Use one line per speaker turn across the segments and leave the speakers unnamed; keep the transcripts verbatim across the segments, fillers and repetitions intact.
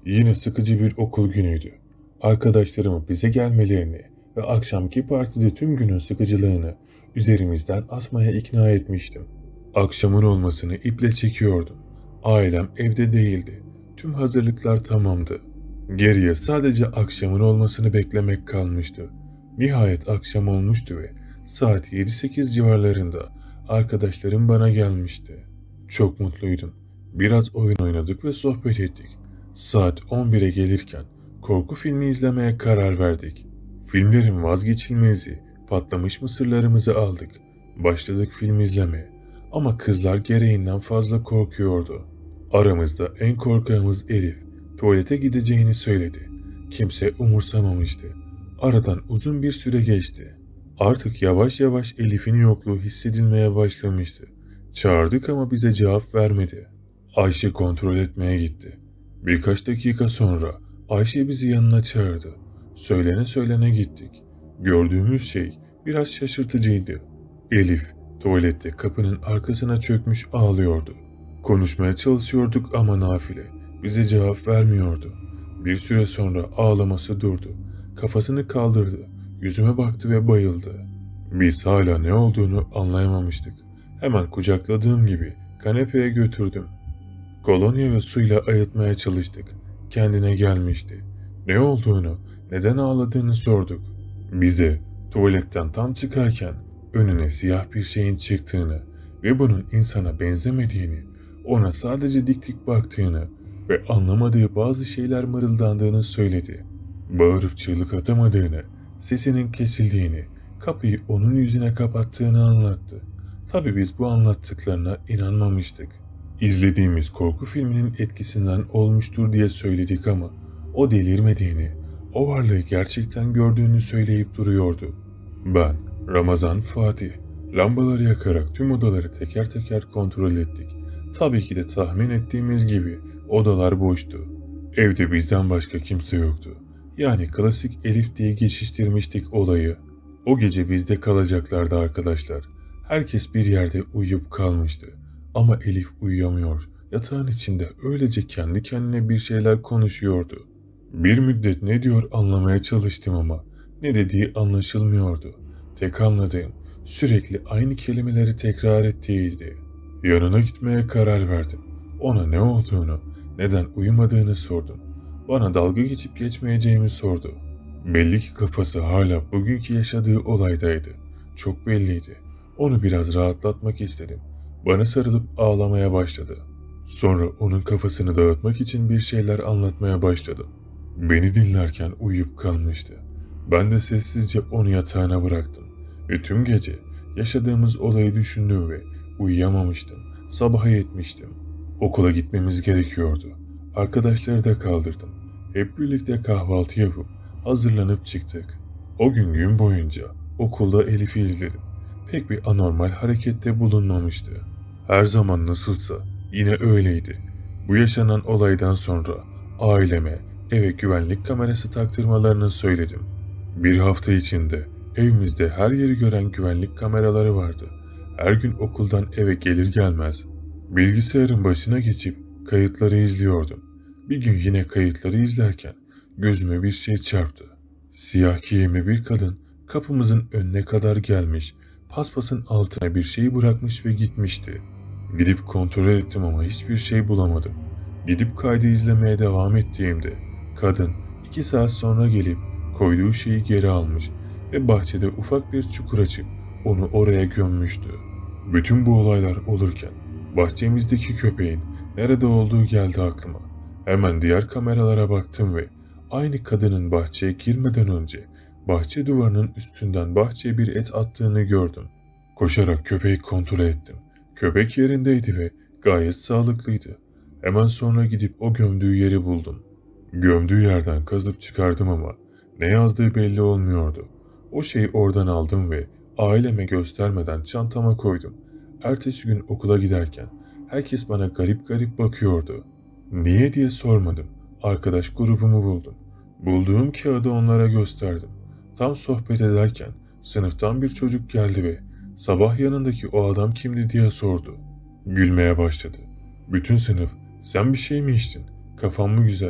Yine sıkıcı bir okul günüydü. Arkadaşlarımı bize gelmelerini ve akşamki partide tüm günün sıkıcılığını üzerimizden atmaya ikna etmiştim. Akşamın olmasını iple çekiyordum. Ailem evde değildi. Tüm hazırlıklar tamamdı. Geriye sadece akşamın olmasını beklemek kalmıştı. Nihayet akşam olmuştu ve saat yedi sekiz civarlarında arkadaşlarım bana gelmişti. Çok mutluydum. Biraz oyun oynadık ve sohbet ettik. Saat on bire gelirken korku filmi izlemeye karar verdik. Filmlerin vazgeçilmezi, patlamış mısırlarımızı aldık. Başladık film izlemeye. Ama kızlar gereğinden fazla korkuyordu. Aramızda en korkağımız Elif tuvalete gideceğini söyledi. Kimse umursamamıştı. Aradan uzun bir süre geçti. Artık yavaş yavaş Elif'in yokluğu hissedilmeye başlamıştı. Çağırdık ama bize cevap vermedi. Ayşe kontrol etmeye gitti. Birkaç dakika sonra Ayşe bizi yanına çağırdı. Söylene söylene gittik. Gördüğümüz şey biraz şaşırtıcıydı. Elif tuvalette kapının arkasına çökmüş ağlıyordu. Konuşmaya çalışıyorduk ama nafile. Bize cevap vermiyordu. Bir süre sonra ağlaması durdu. Kafasını kaldırdı. Yüzüme baktı ve bayıldı. Biz hala ne olduğunu anlayamamıştık. Hemen kucakladığım gibi kanepeye götürdüm. Kolonya ve suyla ayıltmaya çalıştık. Kendine gelmişti. Ne olduğunu, neden ağladığını sorduk. Bize tuvaletten tam çıkarken önüne siyah bir şeyin çıktığını ve bunun insana benzemediğini, ona sadece dik dik baktığını ve anlamadığı bazı şeyler mırıldandığını söyledi. Bağırıp çığlık atamadığını, sesinin kesildiğini, kapıyı onun yüzüne kapattığını anlattı. Tabii biz bu anlattıklarına inanmamıştık. İzlediğimiz korku filminin etkisinden olmuştur diye söyledik ama o delirmediğini, o varlığı gerçekten gördüğünü söyleyip duruyordu. Ben, Ramazan, Fatih, lambaları yakarak tüm odaları teker teker kontrol ettik. Tabii ki de tahmin ettiğimiz gibi odalar boştu. Evde bizden başka kimse yoktu. Yani klasik Elif diye geçiştirmiştik olayı. O gece bizde kalacaklardı arkadaşlar. Herkes bir yerde uyuyup kalmıştı. Ama Elif uyuyamıyor. Yatağın içinde öylece kendi kendine bir şeyler konuşuyordu. Bir müddet ne diyor anlamaya çalıştım ama ne dediği anlaşılmıyordu. Tek anladığım sürekli aynı kelimeleri tekrar ettiğiydi. Yanına gitmeye karar verdim. Ona ne olduğunu, neden uyumadığını sordum. Bana dalga geçip geçmeyeceğimi sordu. Belli ki kafası hala bugünkü yaşadığı olaydaydı. Çok belliydi. Onu biraz rahatlatmak istedim. Bana sarılıp ağlamaya başladı. Sonra onun kafasını dağıtmak için bir şeyler anlatmaya başladım. Beni dinlerken uyuyup kalmıştı. Ben de sessizce onu yatağına bıraktım. Ve tüm gece yaşadığımız olayı düşündüm ve uyuyamamıştım. Sabaha yetmiştim. Okula gitmemiz gerekiyordu. Arkadaşları da kaldırdım. Hep birlikte kahvaltı yapıp hazırlanıp çıktık. O gün gün boyunca okulda Elif'i izledim. Pek bir anormal harekette bulunmamıştı. Her zaman nasılsa yine öyleydi. Bu yaşanan olaydan sonra aileme eve güvenlik kamerası taktırmalarını söyledim. Bir hafta içinde evimizde her yeri gören güvenlik kameraları vardı. Her gün okuldan eve gelir gelmez bilgisayarın başına geçip kayıtları izliyordum. Bir gün yine kayıtları izlerken gözüme bir şey çarptı. Siyah giyimli bir kadın kapımızın önüne kadar gelmiş, paspasın altına bir şey bırakmış ve gitmişti. Gidip kontrol ettim ama hiçbir şey bulamadım. Gidip kaydı izlemeye devam ettiğimde kadın iki saat sonra gelip koyduğu şeyi geri almış ve bahçede ufak bir çukur açıp onu oraya gömmüştü. Bütün bu olaylar olurken bahçemizdeki köpeğin nerede olduğu geldi aklıma. Hemen diğer kameralara baktım ve aynı kadının bahçeye girmeden önce bahçe duvarının üstünden bahçeye bir et attığını gördüm. Koşarak köpeği kontrol ettim. Köpek yerindeydi ve gayet sağlıklıydı. Hemen sonra gidip o gömdüğü yeri buldum. Gömdüğü yerden kazıp çıkardım ama ne yazdığı belli olmuyordu. O şeyi oradan aldım ve aileme göstermeden çantama koydum. Ertesi gün okula giderken herkes bana garip garip bakıyordu. Niye diye sormadım. Arkadaş grubumu buldum. Bulduğum kağıdı onlara gösterdim. Tam sohbet ederken sınıftan bir çocuk geldi ve sabah yanındaki o adam kimdi diye sordu. Gülmeye başladı. Bütün sınıf sen bir şey mi içtin? Kafan mı güzel?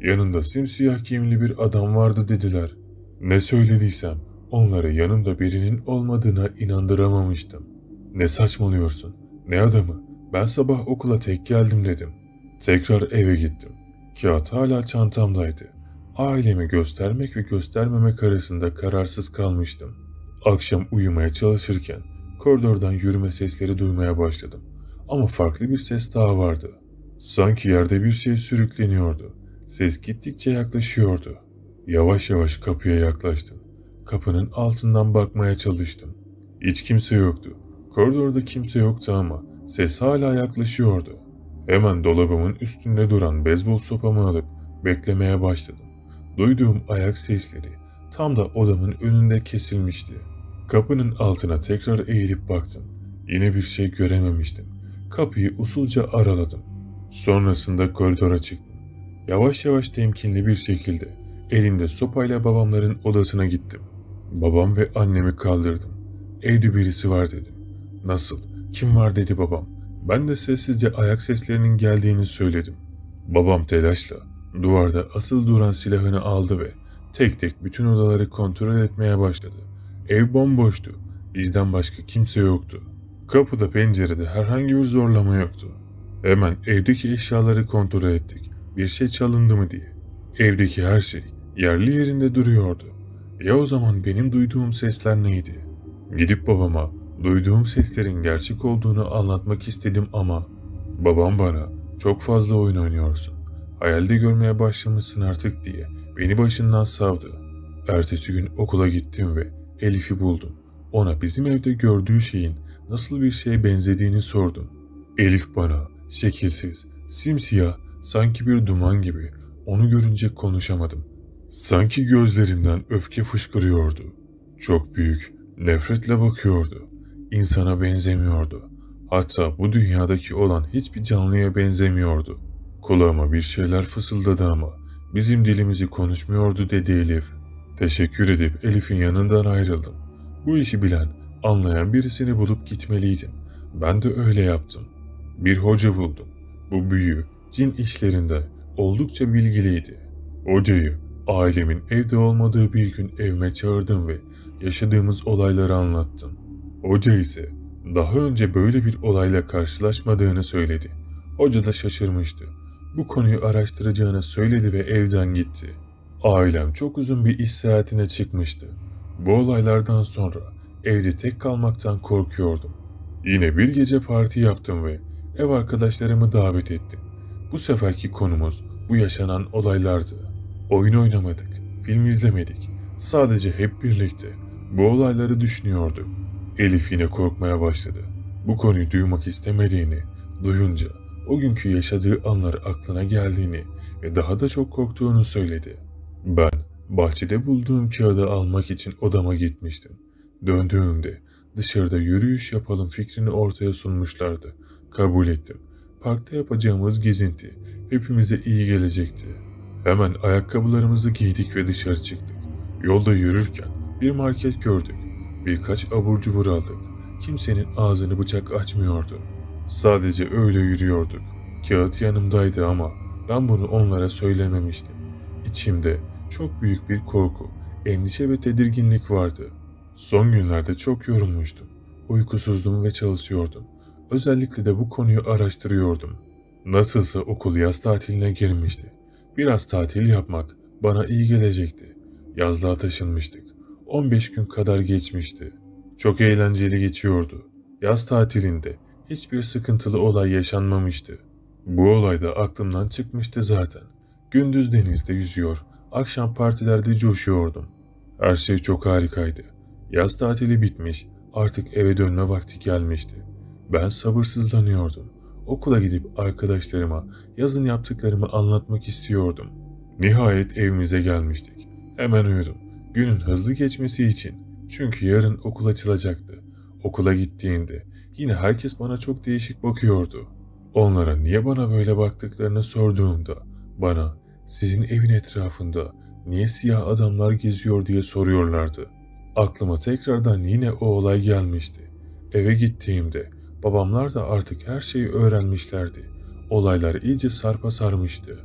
Yanında simsiyah giyimli bir adam vardı dediler. Ne söylediysem onlara yanımda birinin olmadığına inandıramamıştım. Ne saçmalıyorsun? Ne adamı? Ben sabah okula tek geldim dedim. Tekrar eve gittim. Kağıt hala çantamdaydı. Ailemi göstermek ve göstermemek arasında kararsız kalmıştım. Akşam uyumaya çalışırken koridordan yürüme sesleri duymaya başladım. Ama farklı bir ses daha vardı. Sanki yerde bir şey sürükleniyordu. Ses gittikçe yaklaşıyordu. Yavaş yavaş kapıya yaklaştım. Kapının altından bakmaya çalıştım. Hiç kimse yoktu. Koridorda kimse yoktu ama ses hala yaklaşıyordu. Hemen dolabımın üstünde duran beyzbol sopamı alıp beklemeye başladım. Duyduğum ayak sesleri tam da odamın önünde kesilmişti. Kapının altına tekrar eğilip baktım. Yine bir şey görememiştim. Kapıyı usulca araladım. Sonrasında koridora çıktım. Yavaş yavaş temkinli bir şekilde elimde sopayla babamların odasına gittim. Babam ve annemi kaldırdım. Evde birisi var dedim. Nasıl? Kim var dedi babam. Ben de sessizce ayak seslerinin geldiğini söyledim. Babam telaşla duvarda asılı duran silahını aldı ve tek tek bütün odaları kontrol etmeye başladı. Ev bomboştu. Bizden başka kimse yoktu. Kapıda pencerede herhangi bir zorlama yoktu. Hemen evdeki eşyaları kontrol ettik. Bir şey çalındı mı diye. Evdeki her şey yerli yerinde duruyordu. Ya o zaman benim duyduğum sesler neydi? Gidip babama duyduğum seslerin gerçek olduğunu anlatmak istedim ama babam bana çok fazla oyun oynuyorsun. Hayalde görmeye başlamışsın artık diye beni başından savdı. Ertesi gün okula gittim ve Elif'i buldum. Ona bizim evde gördüğü şeyin nasıl bir şeye benzediğini sordum. Elif bana şekilsiz, simsiyah, sanki bir duman gibi, onu görünce konuşamadım. Sanki gözlerinden öfke fışkırıyordu. Çok büyük, nefretle bakıyordu. İnsana benzemiyordu. Hatta bu dünyadaki olan hiçbir canlıya benzemiyordu. Kulağıma bir şeyler fısıldadı ama bizim dilimizi konuşmuyordu dedi Elif. Teşekkür edip Elif'in yanından ayrıldım. Bu işi bilen, anlayan birisini bulup gitmeliydim. Ben de öyle yaptım. Bir hoca buldum. Bu büyü, cin işlerinde oldukça bilgiliydi. Hocayı ailemin evde olmadığı bir gün evime çağırdım ve yaşadığımız olayları anlattım. Hoca ise daha önce böyle bir olayla karşılaşmadığını söyledi. Hoca da şaşırmıştı. Bu konuyu araştıracağını söyledi ve evden gitti. Ailem çok uzun bir iş seyahatine çıkmıştı. Bu olaylardan sonra evde tek kalmaktan korkuyordum. Yine bir gece parti yaptım ve ev arkadaşlarımı davet ettim. Bu seferki konumuz bu yaşanan olaylardı. Oyun oynamadık, film izlemedik. Sadece hep birlikte bu olayları düşünüyorduk. Elif yine korkmaya başladı. Bu konuyu duymak istemediğini duyunca o günkü yaşadığı anlar aklına geldiğini ve daha da çok korktuğunu söyledi. Ben bahçede bulduğum kağıdı almak için odama gitmiştim. Döndüğümde dışarıda yürüyüş yapalım fikrini ortaya sunmuşlardı. Kabul ettim. Parkta yapacağımız gezinti hepimize iyi gelecekti. Hemen ayakkabılarımızı giydik ve dışarı çıktık. Yolda yürürken bir market gördük. Birkaç abur cubur aldık. Kimsenin ağzını bıçak açmıyordu. Sadece öyle yürüyorduk. Kağıt yanımdaydı ama ben bunu onlara söylememiştim. İçimde çok büyük bir korku, endişe ve tedirginlik vardı. Son günlerde çok yorulmuştum. Uykusuzdum ve çalışıyordum. Özellikle de bu konuyu araştırıyordum. Nasılsa okul yaz tatiline girmişti. Biraz tatil yapmak bana iyi gelecekti. Yazlığa taşınmıştık. on beş gün kadar geçmişti. Çok eğlenceli geçiyordu. Yaz tatilinde hiçbir sıkıntılı olay yaşanmamıştı. Bu olay da aklımdan çıkmıştı zaten. Gündüz denizde yüzüyor, akşam partilerde coşuyordum. Her şey çok harikaydı. Yaz tatili bitmiş, artık eve dönme vakti gelmişti. Ben sabırsızlanıyordum. Okula gidip arkadaşlarıma yazın yaptıklarımı anlatmak istiyordum. Nihayet evimize gelmiştik. Hemen uyudum. Günün hızlı geçmesi için. Çünkü yarın okul açılacaktı. Okula gittiğimde yine herkes bana çok değişik bakıyordu. Onlara niye bana böyle baktıklarını sorduğumda bana sizin evin etrafında niye siyah adamlar geziyor diye soruyorlardı. Aklıma tekrardan yine o olay gelmişti. Eve gittiğimde babamlar da artık her şeyi öğrenmişlerdi. Olaylar iyice sarpa sarmıştı.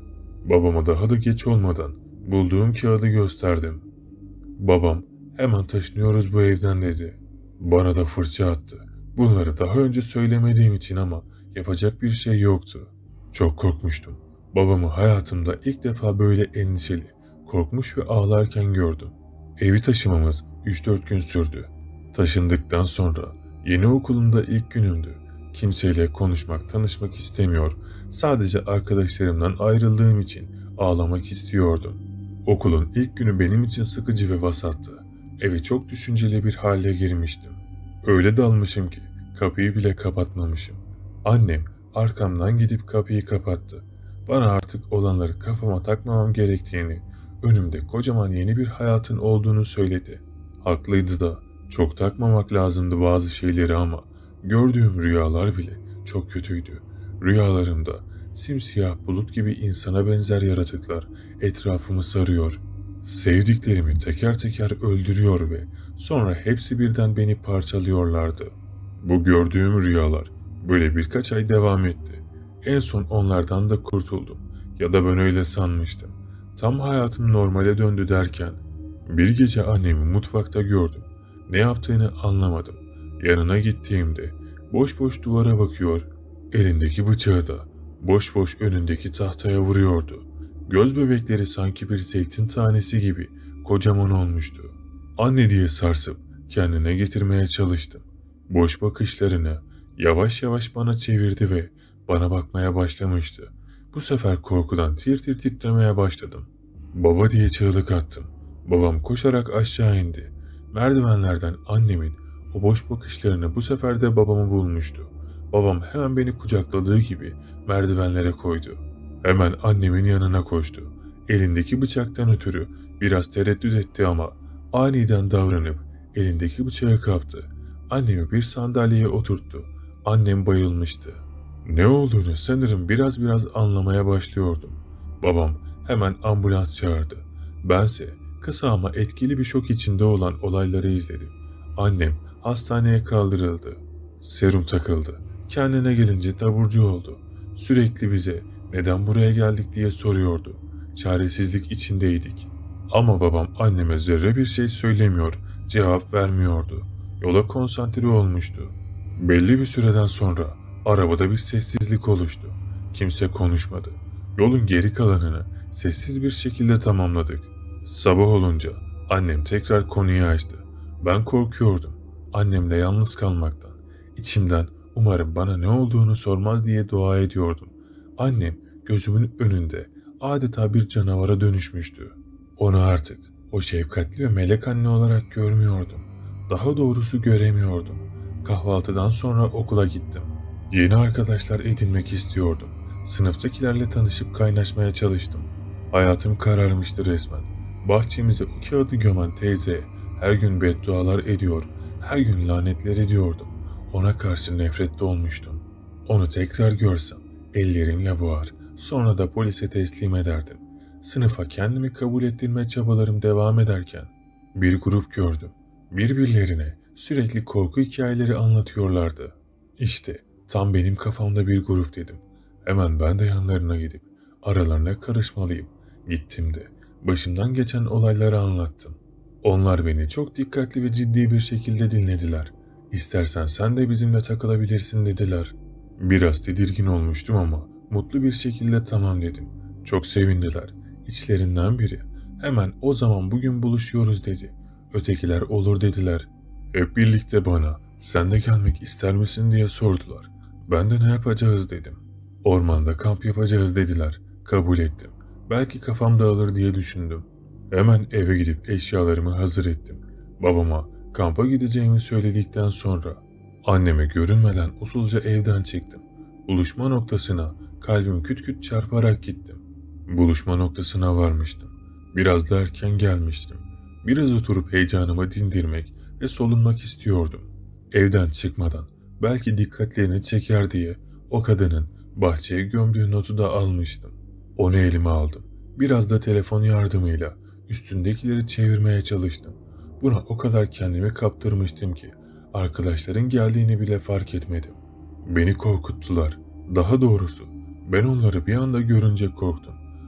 Babama daha da geç olmadan bulduğum kağıdı gösterdim. Babam hemen taşınıyoruz bu evden dedi. Bana da fırça attı. Bunları daha önce söylemediğim için ama yapacak bir şey yoktu. Çok korkmuştum. Babamı hayatımda ilk defa böyle endişeli, korkmuş ve ağlarken gördüm. Evi taşımamız üç dört gün sürdü. Taşındıktan sonra yeni okulumda ilk günümdü. Kimseyle konuşmak, tanışmak istemiyor. Sadece arkadaşlarımdan ayrıldığım için ağlamak istiyordum. Okulun ilk günü benim için sıkıcı ve vasattı. Eve çok düşünceli bir hale girmiştim. Öyle dalmışım ki kapıyı bile kapatmamışım. Annem arkamdan gidip kapıyı kapattı. Bana artık olanları kafama takmamam gerektiğini, önümde kocaman yeni bir hayatın olduğunu söyledi. Haklıydı da, çok takmamak lazımdı bazı şeyleri ama gördüğüm rüyalar bile çok kötüydü. Rüyalarımda simsiyah bulut gibi insana benzer yaratıklar etrafımı sarıyor. Sevdiklerimi teker teker öldürüyor ve sonra hepsi birden beni parçalıyorlardı. Bu gördüğüm rüyalar böyle birkaç ay devam etti. En son onlardan da kurtuldum. Ya da ben öyle sanmıştım. Tam hayatım normale döndü derken bir gece annemi mutfakta gördüm. Ne yaptığını anlamadım. Yanına gittiğimde boş boş duvara bakıyor, elindeki bıçağı da boş boş önündeki tahtaya vuruyordu. Göz bebekleri sanki bir zeytin tanesi gibi kocaman olmuştu. Anne diye sarsıp kendine getirmeye çalıştım. Boş bakışlarını yavaş yavaş bana çevirdi ve bana bakmaya başlamıştı. Bu sefer korkudan tir tir titremeye başladım. Baba diye çığlık attım. Babam koşarak aşağı indi. Merdivenlerden annemin o boş bakışlarını bu sefer de babamı bulmuştu. Babam hemen beni kucakladığı gibi merdivenlere koydu. Hemen annemin yanına koştu. Elindeki bıçaktan ötürü biraz tereddüt etti ama aniden davranıp elindeki bıçağı kaptı. Annemi bir sandalyeye oturttu. Annem bayılmıştı. Ne olduğunu sanırım biraz biraz anlamaya başlıyordum. Babam hemen ambulans çağırdı. Bense kısa ama etkili bir şok içinde olan olayları izledim. Annem hastaneye kaldırıldı. Serum takıldı. Kendine gelince taburcu oldu. Sürekli bize neden buraya geldik diye soruyordu. Çaresizlik içindeydik. Ama babam anneme zerre bir şey söylemiyor, cevap vermiyordu. Yola konsantre olmuştu. Belli bir süreden sonra arabada bir sessizlik oluştu. Kimse konuşmadı. Yolun geri kalanını sessiz bir şekilde tamamladık. Sabah olunca annem tekrar konuyu açtı. Ben korkuyordum. Annemle yalnız kalmaktan. İçimden umarım bana ne olduğunu sormaz diye dua ediyordum. Annem gözümün önünde adeta bir canavara dönüşmüştü. Onu artık o şefkatli ve melek anne olarak görmüyordum. Daha doğrusu göremiyordum. Kahvaltıdan sonra okula gittim. Yeni arkadaşlar edinmek istiyordum. Sınıftakilerle tanışıp kaynaşmaya çalıştım. Hayatım kararmıştı resmen. Bahçemize o kağıdı gömen teyze her gün beddualar ediyor, her gün lanetler ediyordum. Ona karşı nefretli olmuştum. Onu tekrar görsem ellerimle boğar, sonra da polise teslim ederdim. Sınıfa kendimi kabul ettirme çabalarım devam ederken bir grup gördüm. Birbirlerine sürekli korku hikayeleri anlatıyorlardı. İşte tam benim kafamda bir grup dedim. Hemen ben de yanlarına gidip aralarına karışmalıyım. Gittim de başımdan geçen olayları anlattım. Onlar beni çok dikkatli ve ciddi bir şekilde dinlediler. İstersen sen de bizimle takılabilirsin dediler. Biraz tedirgin olmuştum ama mutlu bir şekilde tamam dedim. Çok sevindiler. İçlerinden biri hemen o zaman bugün buluşuyoruz dedi. Ötekiler olur dediler. Hep birlikte bana sen de gelmek ister misin diye sordular. Ben de ne yapacağız dedim. Ormanda kamp yapacağız dediler. Kabul ettim. Belki kafam dağılır diye düşündüm. Hemen eve gidip eşyalarımı hazır ettim. Babama kampa gideceğimi söyledikten sonra anneme görünmeden usulca evden çıktım. Buluşma noktasına kalbim küt küt çarparak gittim. Buluşma noktasına varmıştım. Biraz da erken gelmiştim. Biraz oturup heyecanımı dindirmek ve solunmak istiyordum. Evden çıkmadan belki dikkatlerini çeker diye o kadının bahçeye gömdüğü notu da almıştım. Onu elime aldım. Biraz da telefon yardımıyla üstündekileri çevirmeye çalıştım. Buna o kadar kendimi kaptırmıştım ki arkadaşların geldiğini bile fark etmedim. Beni korkuttular. Daha doğrusu ben onları bir anda görünce korktum.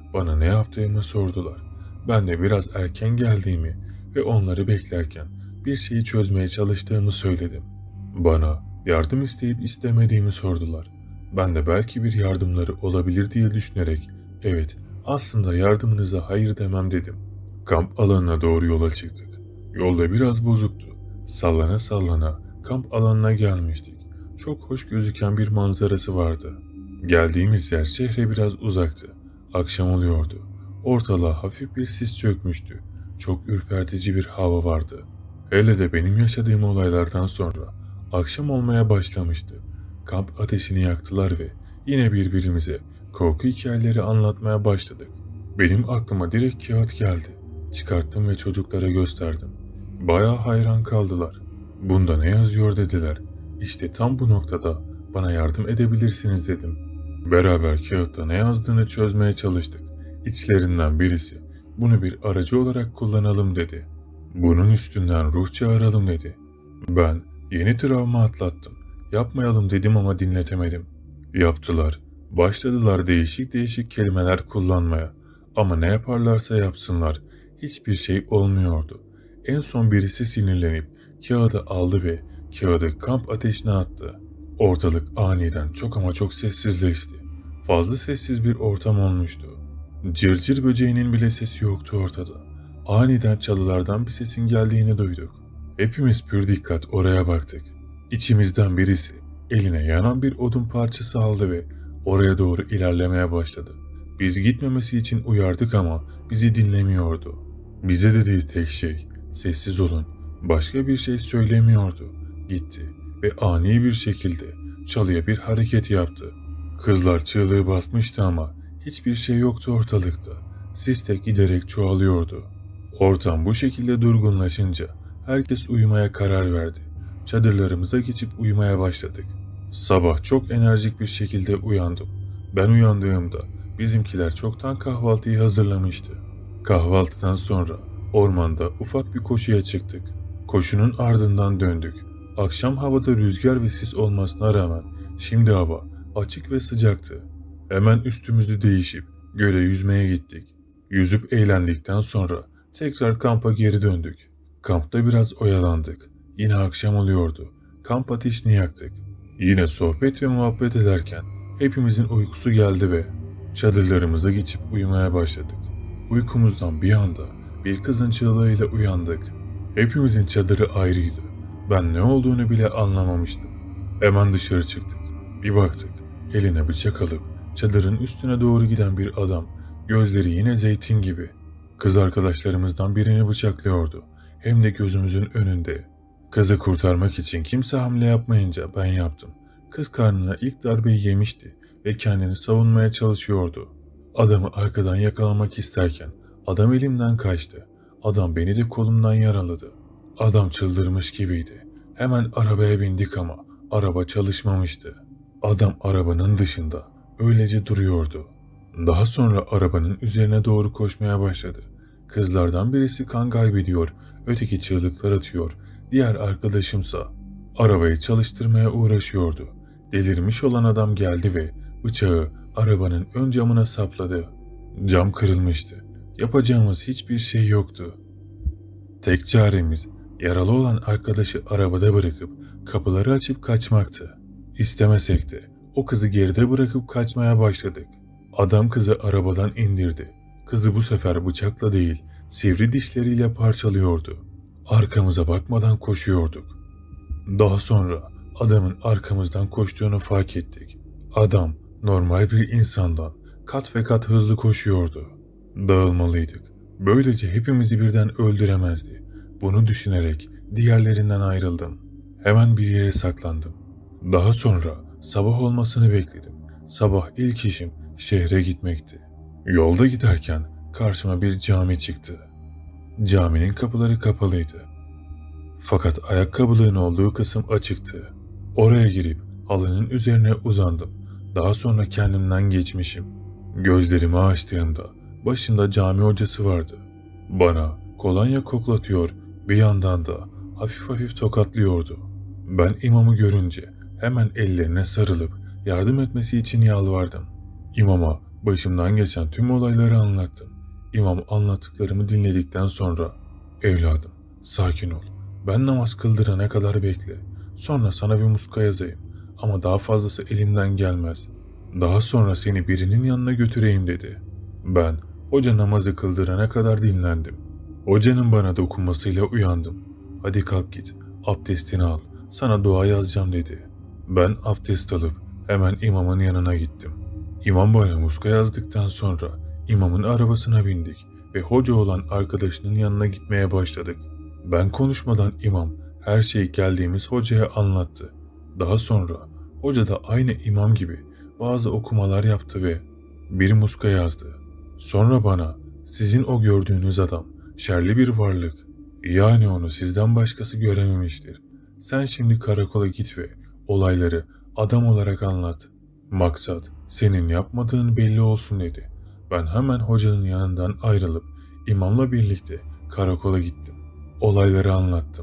Bana ne yaptığımı sordular. Ben de biraz erken geldiğimi ve onları beklerken bir şeyi çözmeye çalıştığımı söyledim. Bana yardım isteyip istemediğimi sordular. Ben de belki bir yardımları olabilir diye düşünerek evet, aslında yardımınıza hayır demem dedim. Kamp alanına doğru yola çıktık. Yolda biraz bozuktu. Sallana sallana kamp alanına gelmiştik. Çok hoş gözüken bir manzarası vardı. Geldiğimiz yer şehre biraz uzaktı. Akşam oluyordu. Ortalığa hafif bir sis çökmüştü. Çok ürpertici bir hava vardı. Hele de benim yaşadığım olaylardan sonra akşam olmaya başlamıştı. Kamp ateşini yaktılar ve yine birbirimize korku hikayeleri anlatmaya başladık. Benim aklıma direkt kağıt geldi. Çıkarttım ve çocuklara gösterdim. Bayağı hayran kaldılar. Bunda ne yazıyor dediler. İşte tam bu noktada bana yardım edebilirsiniz dedim. Beraber kağıtta ne yazdığını çözmeye çalıştık. İçlerinden birisi bunu bir aracı olarak kullanalım dedi. Bunun üstünden ruh çağıralım dedi. Ben yeni travma atlattım. Yapmayalım dedim ama dinletemedim. Yaptılar. Başladılar değişik değişik kelimeler kullanmaya. Ama ne yaparlarsa yapsınlar hiçbir şey olmuyordu. En son birisi sinirlenip kağıdı aldı ve kağıdı kamp ateşine attı. Ortalık aniden çok ama çok sessizleşti. Fazla sessiz bir ortam olmuştu. Cırcır böceğinin bile sesi yoktu ortada. Aniden çalılardan bir sesin geldiğini duyduk. Hepimiz pür dikkat oraya baktık. İçimizden birisi eline yanan bir odun parçası aldı ve oraya doğru ilerlemeye başladı. Biz gitmemesi için uyardık ama bizi dinlemiyordu. Bize dediği tek şey sessiz olun, başka bir şey söylemiyordu. Gitti ve ani bir şekilde çalıya bir hareket yaptı. Kızlar çığlığı basmıştı ama hiçbir şey yoktu ortalıkta. Sis de giderek çoğalıyordu. Ortam bu şekilde durgunlaşınca herkes uyumaya karar verdi. Çadırlarımıza geçip uyumaya başladık. Sabah çok enerjik bir şekilde uyandım. Ben uyandığımda bizimkiler çoktan kahvaltıyı hazırlamıştı. Kahvaltıdan sonra ormanda ufak bir koşuya çıktık. Koşunun ardından döndük. Akşam havada rüzgar ve sis olmasına rağmen şimdi hava açık ve sıcaktı. Hemen üstümüzü değişip göle yüzmeye gittik. Yüzüp eğlendikten sonra tekrar kampa geri döndük. Kampta biraz oyalandık. Yine akşam oluyordu. Kamp ateşini yaktık. Yine sohbet ve muhabbet ederken hepimizin uykusu geldi ve çadırlarımıza geçip uyumaya başladık. Uykumuzdan bir anda bir kızın çığlığıyla uyandık. Hepimizin çadırı ayrıydı. Ben ne olduğunu bile anlamamıştım. Hemen dışarı çıktık. Bir baktık. Eline bıçak alıp çadırın üstüne doğru giden bir adam. Gözleri yine zeytin gibi. Kız arkadaşlarımızdan birini bıçaklıyordu. Hem de gözümüzün önünde. Kızı kurtarmak için kimse hamle yapmayınca ben yaptım. Kız karnına ilk darbeyi yemişti ve kendini savunmaya çalışıyordu. Adamı arkadan yakalamak isterken adam elimden kaçtı. Adam beni de kolumdan yaraladı. Adam çıldırmış gibiydi. Hemen arabaya bindik ama araba çalışmamıştı. Adam arabanın dışında öylece duruyordu. Daha sonra arabanın üzerine doğru koşmaya başladı. Kızlardan birisi kan kaybediyor, öteki çığlıklar atıyor. Diğer arkadaşımsa arabayı çalıştırmaya uğraşıyordu. Delirmiş olan adam geldi ve bıçağı arabanın ön camına sapladı. Cam kırılmıştı. Yapacağımız hiçbir şey yoktu. Tek çaremiz yaralı olan arkadaşı arabada bırakıp kapıları açıp kaçmaktı. İstemesek de o kızı geride bırakıp kaçmaya başladık. Adam kızı arabadan indirdi. Kızı bu sefer bıçakla değil, sivri dişleriyle parçalıyordu. Arkamıza bakmadan koşuyorduk. Daha sonra adamın arkamızdan koştuğunu fark ettik. Adam normal bir insandan kat ve kat hızlı koşuyordu. Dağılmalıydık. Böylece hepimizi birden öldüremezdi. Bunu düşünerek diğerlerinden ayrıldım. Hemen bir yere saklandım. Daha sonra sabah olmasını bekledim. Sabah ilk işim şehre gitmekti. Yolda giderken karşıma bir cami çıktı. Caminin kapıları kapalıydı. Fakat ayakkabılığın olduğu kısım açıktı. Oraya girip halının üzerine uzandım. Daha sonra kendimden geçmişim. Gözlerimi açtığımda başında cami hocası vardı. Bana kolonya koklatıyor, bir yandan da hafif hafif tokatlıyordu. Ben imamı görünce hemen ellerine sarılıp yardım etmesi için yalvardım. İmama Başımdan geçen tüm olayları anlattım. İmam anlattıklarımı dinledikten sonra, "Evladım, sakin ol. Ben namaz kıldırana kadar bekle. Sonra sana bir muska yazayım. Ama daha fazlası elimden gelmez. Daha sonra seni birinin yanına götüreyim," dedi. Ben hoca namazı kıldırana kadar dinlendim. Hocanın bana dokunmasıyla uyandım. "Hadi kalk git, abdestini al. Sana dua yazacağım," dedi. Ben abdest alıp hemen imamın yanına gittim. İmam bana muska yazdıktan sonra imamın arabasına bindik ve hoca olan arkadaşının yanına gitmeye başladık. Ben konuşmadan imam her şeyi geldiğimiz hocaya anlattı. Daha sonra hoca da aynı imam gibi bazı okumalar yaptı ve bir muska yazdı. Sonra bana, "Sizin o gördüğünüz adam şerli bir varlık. Yani onu sizden başkası görememiştir. Sen şimdi karakola git ve olayları adam olarak anlat. Maksat senin yapmadığın belli olsun," dedi. Ben hemen hocanın yanından ayrılıp imamla birlikte karakola gittim. Olayları anlattım.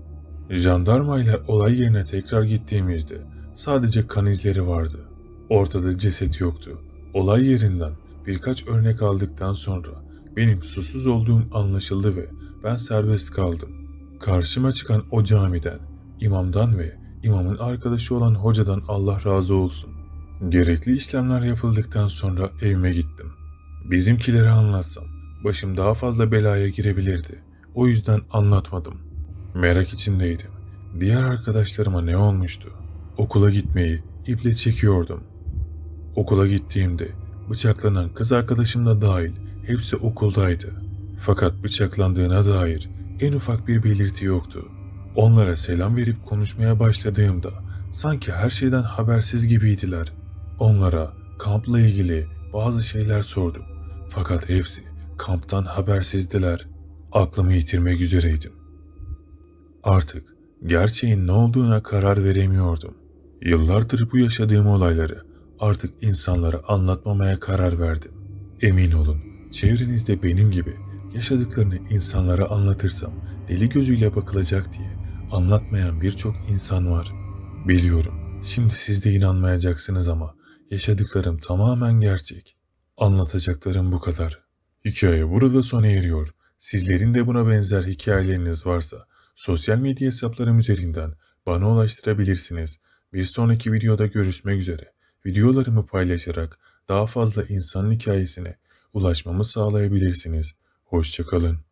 Jandarma ile olay yerine tekrar gittiğimizde sadece kan izleri vardı. Ortada ceset yoktu. Olay yerinden birkaç örnek aldıktan sonra benim susuz olduğum anlaşıldı ve ben serbest kaldım. Karşıma çıkan o camiden, imamdan ve imamın arkadaşı olan hocadan Allah razı olsun. Gerekli işlemler yapıldıktan sonra evime gittim. Bizimkileri anlatsam başım daha fazla belaya girebilirdi. O yüzden anlatmadım. Merak içindeydim. Diğer arkadaşlarıma ne olmuştu? Okula gitmeyi iple çekiyordum. Okula gittiğimde bıçaklanan kız arkadaşım da dahil hepsi okuldaydı. Fakat bıçaklandığına dair en ufak bir belirti yoktu. Onlara selam verip konuşmaya başladığımda sanki her şeyden habersiz gibiydiler. Onlara kampla ilgili bazı şeyler sordum. Fakat hepsi kamptan habersizdiler. Aklımı yitirmek üzereydim. Artık gerçeğin ne olduğuna karar veremiyordum. Yıllardır bu yaşadığım olayları artık insanlara anlatmamaya karar verdim. Emin olun, çevrenizde benim gibi yaşadıklarını insanlara anlatırsam deli gözüyle bakılacak diye anlatmayan birçok insan var. Biliyorum, şimdi siz de inanmayacaksınız ama yaşadıklarım tamamen gerçek. Anlatacaklarım bu kadar. Hikaye burada sona eriyor. Sizlerin de buna benzer hikayeleriniz varsa sosyal medya hesaplarım üzerinden bana ulaştırabilirsiniz. Bir sonraki videoda görüşmek üzere. Videolarımı paylaşarak daha fazla insan hikayesine ulaşmamı sağlayabilirsiniz. Hoşça kalın.